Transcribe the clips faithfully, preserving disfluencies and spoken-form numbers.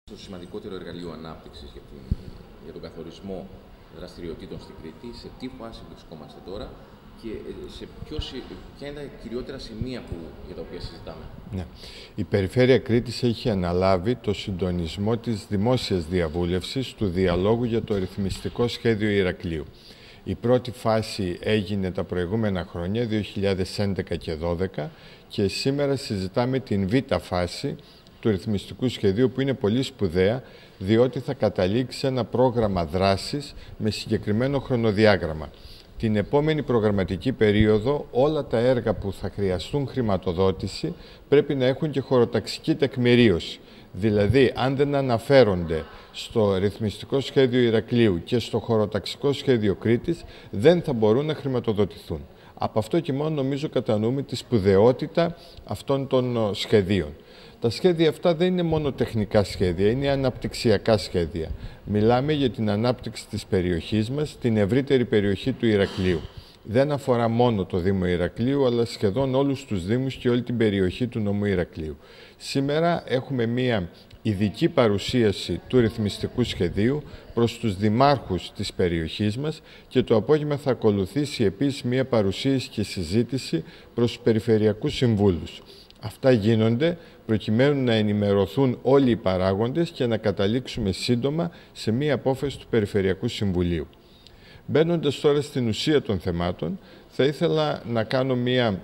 Το σημαντικότερο εργαλείο ανάπτυξης για, την, για τον καθορισμό δραστηριοτήτων στην Κρήτη, σε τι φάση βρισκόμαστε τώρα και σε ποιος, ποια είναι τα κυριότερα σημεία που, για τα οποία συζητάμε. Ναι. Η Περιφέρεια Κρήτης έχει αναλάβει το συντονισμό της δημόσιας διαβούλευσης του διαλόγου για το ρυθμιστικό σχέδιο Ηρακλείου. Η πρώτη φάση έγινε τα προηγούμενα χρόνια, δύο χιλιάδες έντεκα και δύο χιλιάδες δώδεκα, και σήμερα συζητάμε την β' φάση του ρυθμιστικού σχεδίου, που είναι πολύ σπουδαία, διότι θα καταλήξει ένα πρόγραμμα δράσης με συγκεκριμένο χρονοδιάγραμμα. Την επόμενη προγραμματική περίοδο όλα τα έργα που θα χρειαστούν χρηματοδότηση πρέπει να έχουν και χωροταξική τεκμηρίωση. Δηλαδή, αν δεν αναφέρονται στο ρυθμιστικό σχέδιο Ηρακλείου και στο χωροταξικό σχέδιο Κρήτης, δεν θα μπορούν να χρηματοδοτηθούν. Από αυτό και μόνο νομίζω κατανοούμε τη σπουδαιότητα αυτών των σχεδίων. Τα σχέδια αυτά δεν είναι μόνο τεχνικά σχέδια, είναι αναπτυξιακά σχέδια. Μιλάμε για την ανάπτυξη της περιοχής μας, την ευρύτερη περιοχή του Ηρακλείου. Δεν αφορά μόνο το Δήμο Ηρακλείου, αλλά σχεδόν όλους τους Δήμους και όλη την περιοχή του νομού Ηρακλείου. Σήμερα έχουμε μία ειδική παρουσίαση του ρυθμιστικού σχεδίου προς τους δημάρχους της περιοχής μας και το απόγευμα θα ακολουθήσει επίσης μία παρουσίαση και συζήτηση προς τους περιφερειακούς συμβούλους. Αυτά γίνονται προκειμένου να ενημερωθούν όλοι οι παράγοντες και να καταλήξουμε σύντομα σε μία απόφαση του Περιφερειακού Συμβουλίου. Μπαίνοντας τώρα στην ουσία των θεμάτων, θα ήθελα να κάνω μία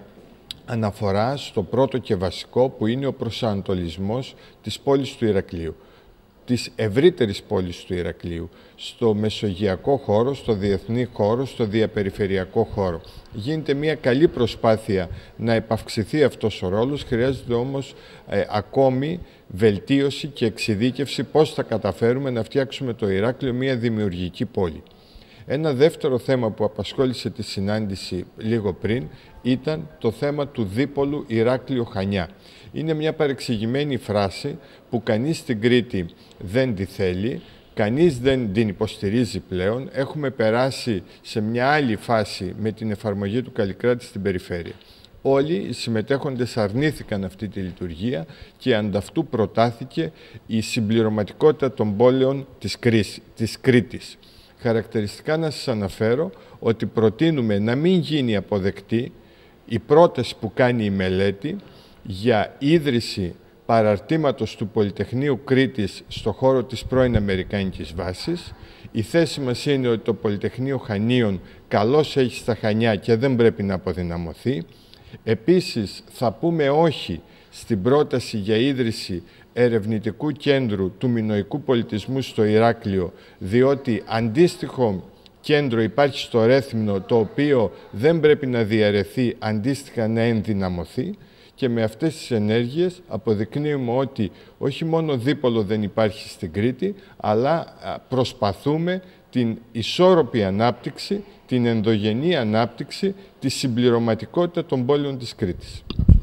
αναφορά στο πρώτο και βασικό, που είναι ο προσανατολισμός της πόλης του Ηρακλείου, της ευρύτερης πόλης του Ηρακλείου, στο μεσογειακό χώρο, στο διεθνή χώρο, στο διαπεριφερειακό χώρο. Γίνεται μια καλή προσπάθεια να επαυξηθεί αυτός ο ρόλος, χρειάζεται όμως ε, ακόμη βελτίωση και εξειδίκευση πώς θα καταφέρουμε να φτιάξουμε το Ηράκλειο μια δημιουργική πόλη. Ένα δεύτερο θέμα που απασχόλησε τη συνάντηση λίγο πριν ήταν το θέμα του δίπολου Ηράκλειο-Χανιά. Είναι μια παρεξηγημένη φράση που κανείς στην Κρήτη δεν τη θέλει, κανείς δεν την υποστηρίζει πλέον. Έχουμε περάσει σε μια άλλη φάση με την εφαρμογή του Καλλικράτη στην περιφέρεια. Όλοι οι συμμετέχοντες αρνήθηκαν αυτή τη λειτουργία και ανταυτού προτάθηκε η συμπληρωματικότητα των πόλεων της, Κρίσης, της Κρήτης. Χαρακτηριστικά να σας αναφέρω ότι προτείνουμε να μην γίνει αποδεκτή η πρόταση που κάνει η μελέτη για ίδρυση παραρτήματος του Πολυτεχνείου Κρήτης στο χώρο της πρώην Αμερικάνικης βάσης. Η θέση μας είναι ότι το Πολυτεχνείο Χανίων καλώς έχει στα Χανιά και δεν πρέπει να αποδυναμωθεί. Επίσης, θα πούμε όχι στην πρόταση για ίδρυση ερευνητικού κέντρου του μινωικού πολιτισμού στο Ηράκλειο, διότι αντίστοιχο κέντρο υπάρχει στο Ρέθυμνο, το οποίο δεν πρέπει να διαρρεθεί, αντίστοιχα να ενδυναμωθεί. Και με αυτές τις ενέργειες αποδεικνύουμε ότι όχι μόνο δίπολο δεν υπάρχει στην Κρήτη, αλλά προσπαθούμε την ισόρροπη ανάπτυξη, την ενδογενή ανάπτυξη, τη συμπληρωματικότητα των πόλεων της Κρήτης.